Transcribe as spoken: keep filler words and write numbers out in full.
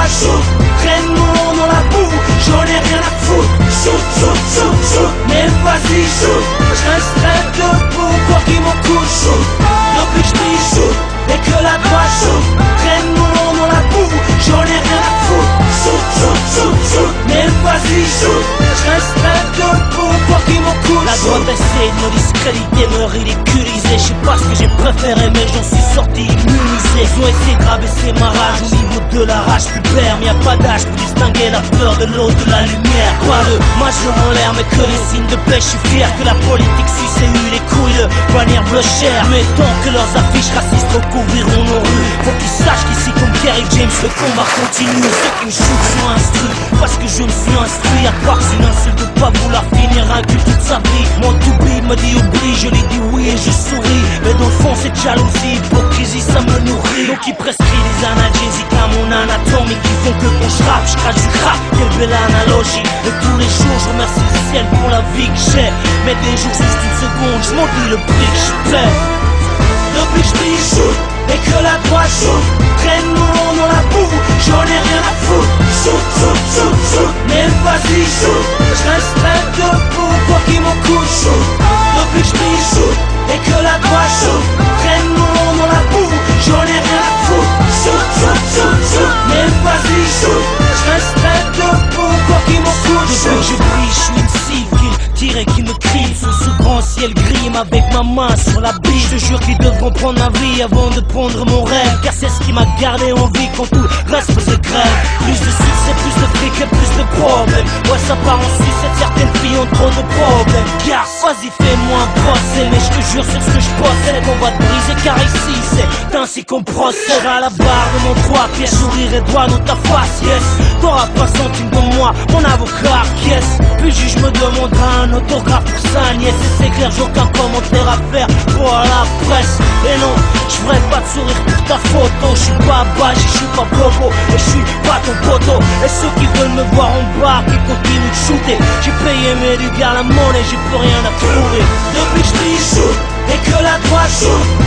droite shoot, traîne mon long dans la boue, j'en ai rien à foutre. Shoot, shoot, shoot, shoot, mais vas-y shoot. Je resterai debout quoi qu'il m'en coûte. Shoot, depuis que je dis shoot, et que la droite shoot, traîne mon long dans la boue, j'en ai rien à foutre. Shoot, shoot, shoot, shoot, mais vas-y shoot. Je resterai debout quoi qu'il m'en coûte. La droite essaie de me discréditer, me ridiculiser. Je sais pas ce que j'ai préféré, mais j'en suis sorti immunisé. Ils ont essayé de rabaisser ma rage au niveau de la rage pubère. Mais y'a pas d'âge pour distinguer la peur de l'eau de la lumière. Pas de majeur en l'air, mais que les signes de paix. Je suis fier que la politique suisse ait eu les couilles de bannière bleu cher. Mais tant que leurs affiches racistes recouvriront nos rues, faut qu'ils sachent qu'ici comme Kerry James, le combat continue. Ceux qui me shootent sont instruits, parce que je me suis instruit. À part c'est une insulte de pas vouloir finir un cul toute sa vie. Mon toubib me dit oublie, je lui dis oui et je souris. Mais dans le fond c'est jalousie, hypocrisie, ça me nourrit. Donc ils prescrivent des analgésiques à mon anatomie, qui font que quand je rappe, je crache du crack. Quelle belle analogie. Et tous les jours je remercie le ciel pour la vie que j'ai. Mais des jours juste une seconde, je m'en dis le prix que je paie. Depuis que je dis shoot, et que la droite shoot, traîne mon long dans la boue, j'en ai rien à foutre. Shoot, shoot, shoot, shoot, mais vas-y shoot. Je resterai debout quoi qu'il m'en coûte. Shoot, depuis que je dis shoot, et que la droite shoot, traîne mon long dans la boue, j'en ai rien à foutre. Shoot, shoot, shoot, shoot, mais vas-y shoot. Je resterai debout quoi qu'il m'en coûte. Depuis que je brille, je suis une cible qu'il tire et qui me crie sous ce grand ciel gris, avec ma main sur la bille. Je te jure qu'ils devront prendre ma vie avant de prendre mon rêve, car c'est ce qui m'a gardé en vie quand tout le reste faisait grève. Plus de succès, plus de fric et plus de problèmes. Ouais, ça part en sucette, certaines filles ont trop de problèmes. Car vas-y fais-moi un procès, mais je te jure sur ce que je possède on va te briser, car ici c'est ainsi qu'on procède. À la barre de mon trois pièces, sourire et doigt dans ta face, yes. T'auras pas centime de moi, mon avocat, yes. Puis le juge me demandera un autographe pour sa nièce. Et c'est clair, j'ai aucun commentaire à faire pour la presse. Et non, je ferai pas de sourire pour ta photo. Je suis pas bas, je suis pas bobo, et je suis pas ton poteau. Et ceux qui veulent me voir en bas, qui continuent de shooter, j'ai payé mes dégâts, la monnaie, j'ai plus rien à prouver. Depuis que je dis shoot, et que la droite shoot,